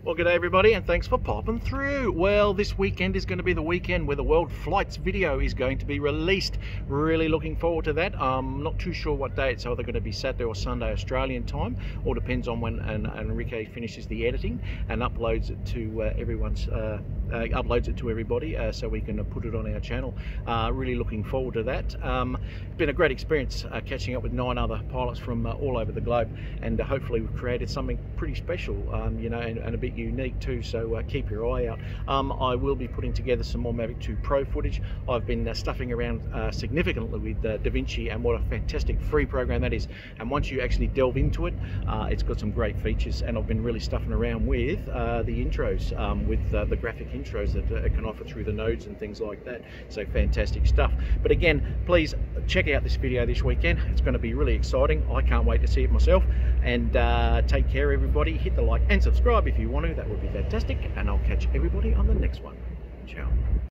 Well, good day everybody, and thanks for popping through. Well, this weekend is going to be the weekend where the World Flights video is going to be released. Really looking forward to that. Not too sure what day it's either going to be Saturday or Sunday Australian time. All depends on when Enrique finishes the editing and uploads it to everybody, so we can put it on our channel. Really looking forward to that. It's been a great experience catching up with 9 other pilots from all over the globe, and hopefully we've created something pretty special, you know, and a bit unique too, so keep your eye out. I will be putting together some more Mavic 2 Pro footage. I've been stuffing around significantly with DaVinci, and what a fantastic free program that is. And once you actually delve into it, it's got some great features, and I've been really stuffing around with the intros, with the graphic intros that it can offer through the nodes and things like that. So fantastic stuff. But again, please check out this video this weekend. It's going to be really exciting. I can't wait to see it myself. And take care everybody. Hit the like and subscribe if you want to. That would be fantastic, and I'll catch everybody on the next one. Ciao.